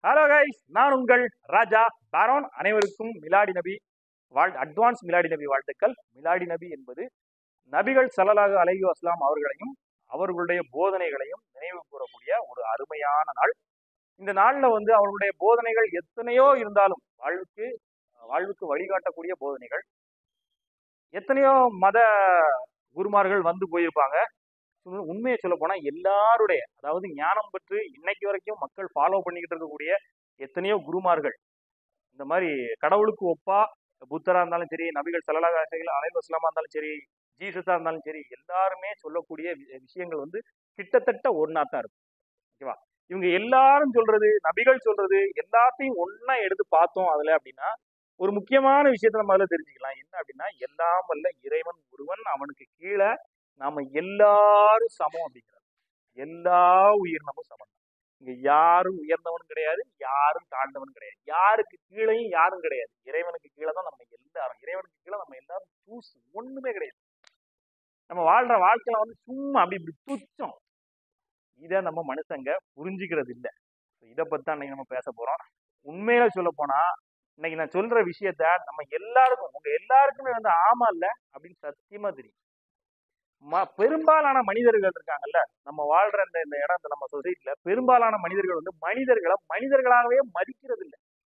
Hello guys, நான் உங்கள் ராஜா பாரோன். அனைவருக்கும் மிலாடி நபி அட்வான்ஸ் மிலாடி நபி வாழ்த்துக்கள். மிலாடி நபி என்பது நபிகள் ஸல்லல்லாஹு அலைஹி வஸல்லம் அவர்களையும் அவர்களுடைய போதனைகளையும் நினைவு கூறக்கூடிய ஒரு அருமையான நாள். இந்த நாள்ல அவர்களுடைய போதனைகள் எத்தனையோ இருந்தாலும் வாழ்வுக்கு வழிகாட்டக்கூடிய போதனைகள். எத்தனையோ மத குருமார்கள் வந்து போயிருப்பாங்க. உண்மையை சொல்ல போனா எல்லாருடைய, அதாவது ஞானம் பெற்று இன்னைக்கு வரைக்கும் மக்கள் ஃபாலோ பண்ணிக்கிட்டு இருக்கக்கூடிய எத்தனையோ குருமார்கள், இந்த மாதிரி கடவுளுக்கு ஒப்பா புத்தரா இருந்தாலும் சரி, நபிகள் ஸல்லல்லாஹு அலைஹி வஸல்லம் இருந்தாலும் சரி, ஜீசஸா இருந்தாலும் சரி, எல்லாருமே சொல்லக்கூடிய விஷயங்கள் கிட்டத்தட்ட ஒன்னா தான் இருக்கும். ஓகேவா? இவங்க எல்லாரும் சொல்றது, நபிகள் சொல்றது எல்லாத்தையும் ஒன்னா எடுத்து பார்த்தோம் அதுல அப்படின்னா ஒரு முக்கியமான விஷயத்த நம்ம அதுல தெரிஞ்சுக்கலாம். என்ன அப்படின்னா, எல்லாம் வல்ல இறைவன் ஒருவன், அவனுக்கு கீழே நாம எல்லாரும் சமம் அப்படிங்கிறது. எல்லா உயிரினமும் சமம். இங்க யாரும் உயர்ந்தவனும் கிடையாது, யாரும் தாழ்ந்தவனும் கிடையாது, யாருக்கு கீழையும் யாரும் கிடையாது. இறைவனுக்கு கீழே தான் நம்ம எல்லாரும். இறைவனுக்கு கீழே நம்ம எல்லாரும் தூசு, ஒண்ணுமே கிடையாது. நம்ம வாழ்ற வாழ்க்கையில சும்மா அப்படி இப்படி துச்சம். இதை நம்ம மனுஷங்க புரிஞ்சுக்கிறது இல்லை. இதை பத்தி தான் இன்னைக்கு நம்ம பேச போறோம். உண்மையில சொல்ல போனா இன்னைக்கு நான் சொல்ற விஷயத்த நம்ம எல்லாருக்கும், உங்க எல்லாருக்குமே ஆமா இல்ல அப்படின்னு சத்தியமா தெரியும். பெரும்பாலான மனிதர்கள் இருக்காங்கல்ல, நம்ம வாழ்ற இந்த இடம், நம்ம சொசைட்டில பெரும்பாலான மனிதர்கள் மனிதர்களை மனிதர்களாகவே மதிக்கிறது இல்லை.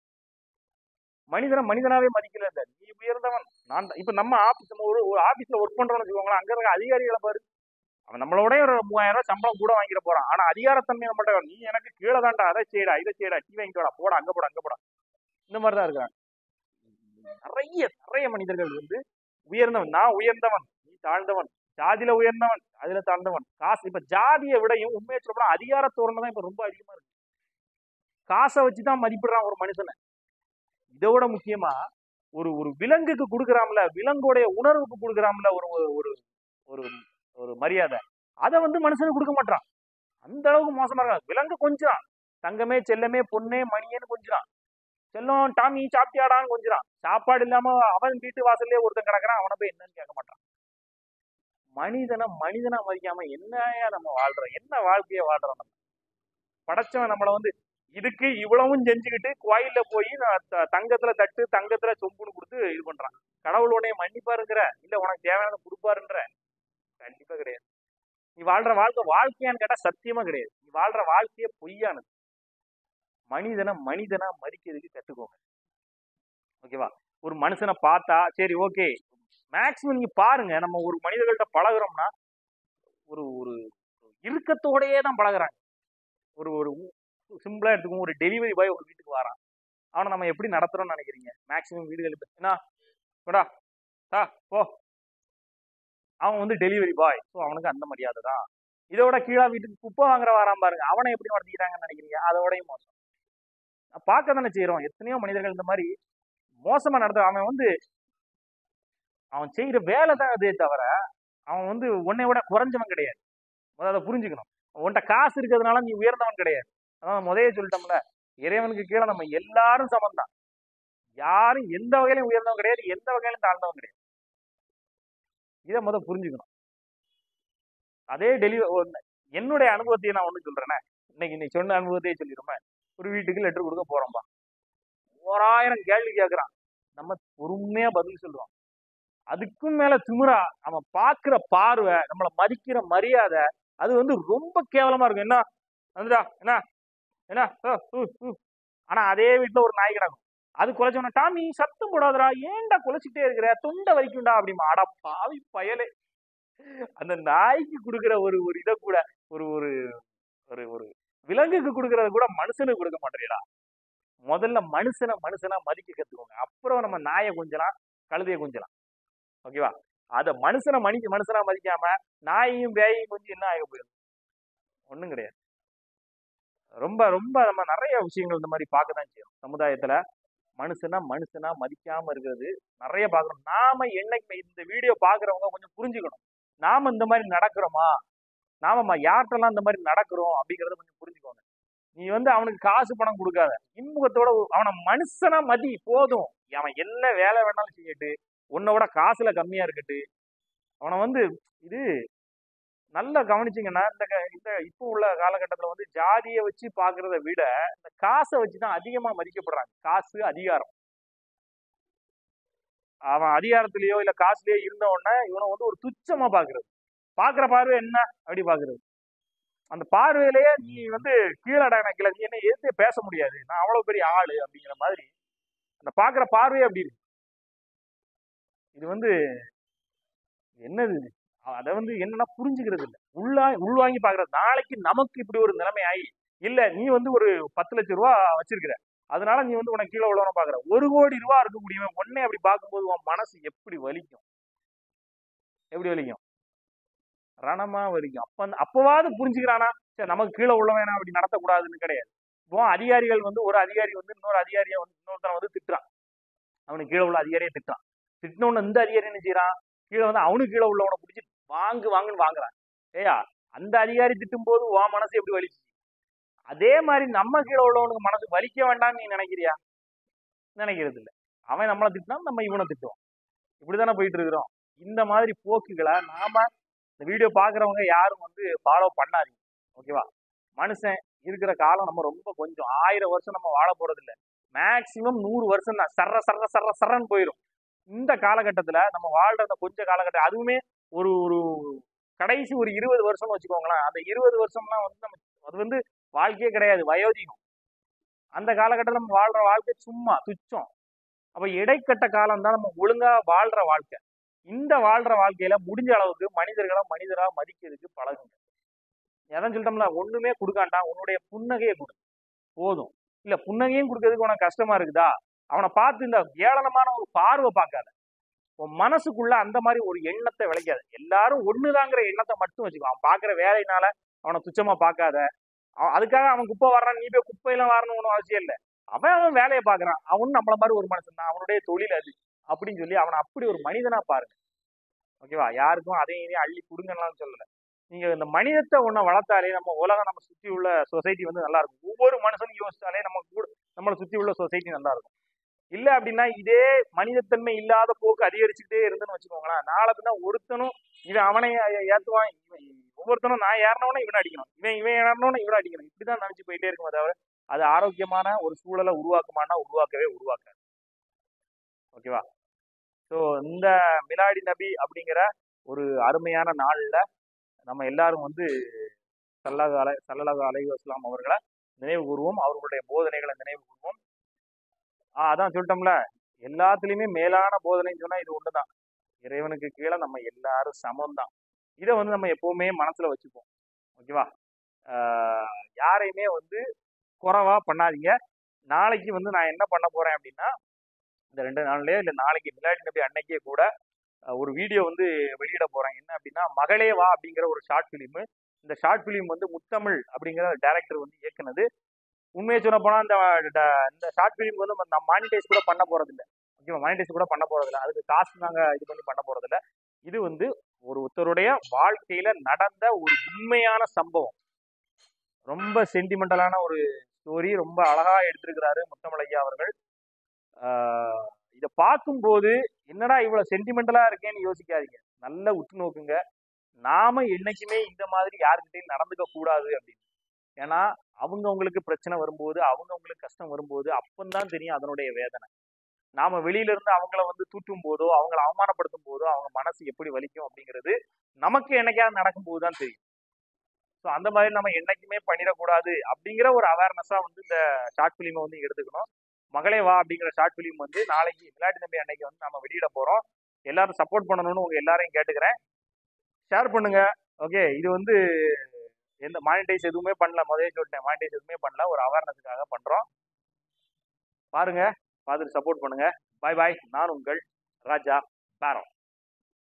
மனிதனாவே மதிக்கிறது இல்லை. நீ உயர்ந்தவன், நான் இப்ப நம்ம ஆபீஸ், ஒரு ஆபீஸ்ல ஒர்க் பண்றோம்னு வச்சுக்கோங்களேன். அங்க இருக்க அதிகாரிகளை பாரு, அவன் நம்மளோட ஒரு 3000 ரூபாய் சம்பளம் கூட வாங்கிட போறான். ஆனா அதிகாரத்தன்மை நம்மகிட்ட, நீ எனக்கு கீழே தாண்டா, அதை செய்யடா, இதை செய்யடா, டீ வாங்கிட்டு வாடா, போடா, அங்க போட, அங்க போடா, இந்த மாதிரிதான் இருக்காங்க. நிறைய மனிதர்கள் உயர்ந்தவன், நான் உயர்ந்தவன், நீ தாழ்ந்தவன், ஜாதியில உயர்ந்தவன், அதுல தாழ்ந்தவன், காசு. இப்ப ஜாதியை விடையும் உண்மையை சொல்ல அதிகார தோரணை தான் இப்ப ரொம்ப அதிகமா இருக்கு. காசை வச்சுதான் மதிப்பிடுறான் ஒரு மனுஷனை. இதோட முக்கியமா ஒரு ஒரு விலங்குக்கு கொடுக்குறாம்ல, விலங்குடைய உணர்வுக்கு கொடுக்குறாம்ல ஒரு ஒரு ஒரு ஒரு மரியாதை, அதை மனுஷனுக்கு கொடுக்க மாட்டான். அந்த அளவுக்கு மோசமா இருக்கான். விலங்கு கொஞ்சம் தங்கமே, செல்லமே, பொண்ணே, மணியேன்னு கொஞ்சம் செல்லம், டாமி சாப்பிட்டியாடான்னு கொஞ்சம். சாப்பாடு இல்லாம அவன் வீட்டு வாசல்லே ஒருத்தன் கிடக்குறான், அவனை போய் என்னன்னு கேட்க மாட்டான். மனிதனா மதிக்காம என்னையா நம்ம வாழ்றோம்? என்ன வாழ்க்கைய வாழ்றோம்? நம்ம படைச்சவன் நம்மள இதுக்கு இவ்வளவும் செஞ்சுக்கிட்டு கோயில்ல போய் தங்கத்துல தட்டு, தங்கத்துல சொம்புன்னு கொடுத்து இது பண்றான். கடவுள் உன்னைய மன்னிப்பாருங்கிற, இல்ல உனக்கு தேவையானதை கொடுப்பாருன்ற? கண்டிப்பா கிடையாது. நீ வாழ்ற வாழ்க்கையான்னு கேட்டா சத்தியமா கிடையாது. நீ வாழ்ற வாழ்க்கையே பொய்யானது. மனிதனா மதிக்கிறதுக்கு கத்துக்கோங்க. ஓகேவா? ஒரு மனுஷனை பார்த்தா சரி, ஓகே, மேக்சிமம் நீங்க பாருங்க, நம்ம ஒரு மனிதர்கள்ட்ட பழகுறோம்னா ஒரு ஒரு இறுக்கத்தோடயே தான் பழகுறாங்க. ஒரு ஒரு சிம்பிளா எடுத்துக்கோங்க, ஒரு டெலிவரி பாய் ஒரு வீட்டுக்கு வரான், அவனை நம்ம எப்படி நடத்துறோம்னு நினைக்கிறீங்க? மேக்சிமம் வீடுகள் போ, அவன் டெலிவரி பாய், ஸோ அவனுக்கு அந்த மரியாதை தான். இதோட கீழே வீட்டுக்கு குப்பை வாங்குற வரான் பாருங்க, அவனை எப்படி நடத்திக்கிறாங்கன்னு நினைக்கிறீங்க? அதோடய மோசம். பார்க்க தானே செய்யறோம். எத்தனையோ மனிதர்கள் இந்த மாதிரி மோசமா நடத்த. அவன் செய்யற வேலை தான் அதே தவிர அவன் உன்னை விட குறைஞ்சவன் கிடையாது. அதை புரிஞ்சுக்கணும். உன்கிட்ட காசு இருக்கிறதுனால நீ உயர்ந்தவன் கிடையாது. அதான் முதலே சொல்லிட்டோம்ல, இறைவனுக்கு கீழே நம்ம எல்லாரும் சமம் தான். யாரும் எந்த வகையிலும் உயர்ந்தவன் கிடையாது, எந்த வகையிலும் தாழ்ந்தவன் கிடையாது. இதை புரிஞ்சுக்கணும். அதே என்னுடைய அனுபவத்தையே நான் ஒண்ணு சொல்றேனே, இன்னைக்கு சொன்ன அனுபவத்தையே சொல்லிடுறோமே. ஒரு வீட்டுக்கு லெட்டர் கொடுக்க போறோம்பா, 1000 கேள்வி கேட்கறான், நம்ம பொறுமையா பதில் சொல்றோம். அதுக்கும் மேல திமிரா அவன் பாக்குற பார்வை, நம்மள மதிக்கிற மரியாதை, அது ரொம்ப கேவலமா இருக்கும். என்ன என்ன ஆனா அதே வீட்டுல ஒரு நாய் கிடக்கும், அது குலைச்சவன, டாமி சத்தம் போடாதரா, ஏன்டா குலைச்சிட்டே இருக்கிற, தொண்டை வலிக்கும்டா அப்படிமா. அட பாவி பயலே, அந்த நாய்க்கு கொடுக்குற ஒரு இதை கூட, ஒரு ஒரு ஒரு விலங்குக்கு கொடுக்கறத கூட மனுஷனுக்கு கொடுக்க மாட்டேறா. முதல்ல மனுஷனா மதிக்க கத்துக்கோங்க. அப்புறம் நம்ம நாயை கொஞ்சலாம், கழுதையை கொஞ்சலாம். ஓகேவா? அத மனுஷனா மதிக்காம நாயையும் பேயையும் கொஞ்சம் என்ன ஆக போயிடும்? ஒண்ணும் கிடையாது. ரொம்ப ரொம்ப நம்ம நிறைய விஷயங்கள் இந்த மாதிரி பார்க்கதான் செய்யும். சமுதாயத்துல மனுஷனா மதிக்காம இருக்கிறது நிறைய பாக்குறோம். நாம என்னைக்கு இந்த வீடியோ பாக்குறவங்க கொஞ்சம் புரிஞ்சுக்கணும். நாம இந்த மாதிரி நடக்கிறோமா, நாம யார்கிட்டலாம் இந்த மாதிரி நடக்கிறோம் அப்படிங்கறத கொஞ்சம் புரிஞ்சுக்கோங்க. நீ அவனுக்கு காசு பணம் கொடுக்காத, இன்முகத்தோட அவனை மனுஷனா மதி போதும். அவன் என்ன வேலை வேணாலும் செய்யட்டு, உன்னோட காசுல கம்மியா இருக்கட்டு, அவனை இது நல்லா கவனிச்சிங்கன்னா இந்த இப்போ உள்ள காலகட்டத்தில் வந்து ஜாதியை வச்சு பார்க்கறத விட இந்த காசை வச்சு தான் அதிகமாக மதிக்கப்படுறாங்க. காசு, அதிகாரம். அவன் அதிகாரத்திலேயோ இல்லை காசுலேயோ இருந்த உடனே இவனை வந்து ஒரு துச்சமாக பார்க்கறது. பார்க்குற பார்வை என்ன அப்படி பார்க்கறது. அந்த பார்வையிலேயே நீ வந்து கீழடங்கில நீ என்ன எதிர்த்தே பேச முடியாது, நான் அவ்வளோ பெரிய ஆளு அப்படிங்கிற மாதிரி அந்த பார்க்குற பார்வையே அப்படி இருக்கு. இது வந்து என்னது? அதை வந்து என்னன்னா புரிஞ்சுக்கிறது இல்லை, உள்வாங்கி பாக்குறது. நாளைக்கு நமக்கு இப்படி ஒரு நிலைமை ஆகி இல்ல நீ வந்து ஒரு 10 லட்சம் ரூபா வச்சிருக்கிற, அதனால நீ வந்து உனக்கு கீழே உள்ளவன பாக்குற, 1 கோடி ரூபா இருக்கக்கூடிய உடனே அப்படி பார்க்கும்போது உன் மனசு எப்படி வலிக்கும்? எப்படி வலிக்கும்? ரணமா வலிக்கும். அப்பவாவது புரிஞ்சுக்கிறானா, சரி நமக்கு கீழே உள்ளவன் அப்படி நடத்தக்கூடாதுன்னு கிடையாது. இப்போ அதிகாரிகள் வந்து ஒரு அதிகாரி வந்து இன்னொரு அதிகாரியை வந்து இன்னொருத்தனை வந்து திட்டுறான், அவனுக்கு கீழே உள்ள அதிகாரியை திட்டுறான். திட்டினோன்னு இந்த அதிகாரி என்ன செய்யறான், கீழே வந்து அவனுக்கு கீழே உள்ளவனை பிடிச்சி வாங்குன்னு வாங்குறான். ஏயா, அந்த அதிகாரி திட்டும் போது உன் மனசு எப்படி வலிச்சு, அதே மாதிரி நம்ம கீழே உள்ளவனுக்கு மனசு வலிக்க வேண்டாம்னு நீ நினைக்கிறியா? நினைக்கிறது இல்லை. அவன் நம்மளை திட்டினா நம்ம இவனை திட்டுவோம். இப்படிதானே போயிட்டு இருக்கிறோம். இந்த மாதிரி போக்குகளை நாம இந்த வீடியோ பாக்குறவங்க யாரும் வந்து ஃபாலோ பண்ணாதீங்க. ஓகேவா? மனுஷன் இருக்கிற காலம் நம்ம ரொம்ப கொஞ்சம், 1000 வருஷம் நம்ம வாழ போறது இல்லை. மேக்சிமம் 100 வருஷம் தான். சர்றன்னு போயிடும். இந்த காலகட்டத்துல நம்ம வாழ்ற அந்த கொஞ்ச காலகட்டம், அதுவுமே ஒரு ஒரு கடைசி ஒரு 20 வருஷம் வச்சுக்கோங்களேன். அந்த 20 வருஷம்லாம் வந்து நம்ம அது வந்து வாழ்க்கையே கிடையாது, வயோதிகம். அந்த காலகட்டத்தில் நம்ம வாழ்ற வாழ்க்கை சும்மா துச்சம். அப்ப இடைக்கட்ட காலம் தான் நம்ம ஒழுங்கா வாழ்ற வாழ்க்கை. இந்த வாழ்ற வாழ்க்கையில முடிஞ்ச அளவுக்கு மனிதர்களா மதிக்கிறதுக்கு பழகுங்க. எதான் சொல்லிட்டோம்ல, ஒண்ணுமே கொடுக்காண்டான், உன்னுடைய புன்னகையை கொடு போதும். இல்ல புன்னகையும் கொடுக்கறதுக்கு உனக்கு கஷ்டமா இருக்குதா, அவனை பார்த்து இந்த ஏளனமான ஒரு பார்வை பார்க்காத. உன் மனசுக்குள்ள அந்த மாதிரி ஒரு எண்ணத்தை விளைக்காது. எல்லாரும் ஒண்ணுதாங்கிற எண்ணத்தை மட்டும் வச்சுக்கோ. அவன் பாக்குற வேலையினால அவனை துச்சமா பார்க்காத. அதுக்காக அவன் குப்பை வர்றான், நீ போய் குப்பையெல்லாம் வரணும் ஒன்றும் அவசியம் இல்லை. அவன் வேலையை பார்க்கறான், அவனும் நம்மள மாதிரி ஒரு மனுஷன் தான், அவனுடைய தொழில் அது அப்படின்னு சொல்லி அவனை அப்படி ஒரு மனிதனா பாருங்க. ஓகேவா? யாருக்கும் அதையும் அள்ளி கொடுங்கன்னு சொல்லல. நீங்க இந்த மனிதத்தை ஒன்ன வளர்த்தாலே நம்ம உலகம், நம்ம சுற்றி உள்ள சொசைட்டி வந்து நல்லா இருக்கும். ஒவ்வொரு மனுஷனும் யோசிச்சாலே நம்ம கூட நம்மளை சுற்றி உள்ள சொசைட்டி நல்லா இருக்கும். இல்ல அப்படின்னா இதே மனிதத்தன்மை இல்லாத போக்கு அதிகரிச்சுட்டே இருந்துன்னு வச்சுக்கோங்களேன், நாளை பின்னா ஒருத்தனும் இவன் அவனை ஏத்துவான், ஒவ்வொருத்தனும் நான் ஏறினவன இவனை அடிக்கணும், இவன் ஏறினவன இவனை அடிக்கணும், இப்படிதான் நினைச்சு போயிட்டே இருக்குமே தவிர அது ஆரோக்கியமான ஒரு சூழலை உருவாக்குமானா உருவாக்காது. ஓகேவா? ஸோ இந்த மிலாடி நபி அப்படிங்கிற ஒரு அருமையான நாள்ல நம்ம எல்லாரும் வந்து ஸல்லல்லாஹு அலைஹி வஸல்லம் அவர்களை நினைவு கூறுவோம், அவர்களுடைய போதனைகளை நினைவு கூறுவோம். அதான் சொல்லிட்டோம்ல, எல்லாத்துலயுமே மேலான போதனைன்னு சொன்னா இது ஒண்ணுதான். இறைவனுக்கு கீழே நம்ம எல்லாரும் சமம் தான். இதை வந்து நம்ம எப்பவுமே மனசுல வச்சுப்போம். ஓகேவா? யாரையுமே வந்து குறைவா பண்ணாதீங்க. நாளைக்கு வந்து நான் என்ன பண்ண போறேன் அப்படின்னா, இந்த 2 நாள்லயோ இல்லை நாளைக்கு மிலாடி நபி அன்னைக்கே கூட ஒரு வீடியோ வந்து வெளியிட போறேன். என்ன அப்படின்னா, மகளே வா அப்படிங்கிற ஒரு ஷார்ட் பிலிம். இந்த ஷார்ட் பிலிம் வந்து முத்தமிழ் அப்படிங்கிற டைரக்டர் வந்து இயக்குனது. உண்மையை சொல்ல போனா இந்த ஷார்ட் பிலிம் வந்து நம்ம மானிட்டைஸ் கூட பண்ண போறது இல்லை. ஓகேவா? மானிட்டைஸ் கூட பண்ண போறது இல்லை, அதுக்கு காசு நாங்க இது பண்ணி பண்ண போறது இல்லை. இது வந்து ஒருத்தருடைய வாழ்க்கையில நடந்த ஒரு உண்மையான சம்பவம். ரொம்ப சென்டிமெண்டலான ஒரு ஸ்டோரி, ரொம்ப அழகா எடுத்திருக்கிறாரு முத்தமிழ் ஐயா அவர்கள். இதை பார்க்கும்போது என்னடா இவ்வளவு சென்டிமெண்டலா இருக்கேன்னு யோசிக்காதீங்க, நல்ல உற்று நோக்குங்க. நாம என்னைக்குமே இந்த மாதிரி யாருக்கிட்டையும் நடந்துக்க கூடாது அப்படின்னு. ஏன்னா அவங்களுக்கு பிரச்சனை வரும்போது, அவங்களுக்கு கஷ்டம் வரும்போது அப்பந்தான் தெரியும் அதனுடைய வேதனை. நாம வெளியில இருந்து அவங்கள வந்து தூற்றும் போதோ, அவங்கள அவமானப்படுத்தும் போதோ அவங்க மனசு எப்படி வலிக்கும் அப்படிங்கிறது நமக்கு என்னைக்காவது நடக்கும் போதுதான் தெரியும். ஸோ அந்த மாதிரி நம்ம என்னைக்குமே பண்ணிடக்கூடாது அப்படிங்கிற ஒரு அவேர்னஸா வந்து இந்த ஷார்ட் பிலிமை வந்து எடுத்துக்கணும். மகளே வா அப்படிங்கிற ஷார்ட் பிலிம் வந்து நாளைக்கு மிலாடி நபி அன்னைக்கு வந்து நம்ம வெளியிட போறோம். எல்லாரும் சப்போர்ட் பண்ணணும்னு உங்க எல்லாரையும் கேட்டுக்கிறேன். ஷேர் பண்ணுங்க. ஓகே, இது வந்து எந்த மானிட்டைஸ் எதுவுமே பண்ணல, முதலே சொல்லிட்டேன், மானிட்டைஸ் எதுவுமே பண்ணல, ஒரு அவேர்னஸுக்காக பண்றோம். பாருங்க, பார்த்துட்டு சப்போர்ட் பண்ணுங்க. பாய் பாய். நான் உங்கள் ராஜா பாரோ.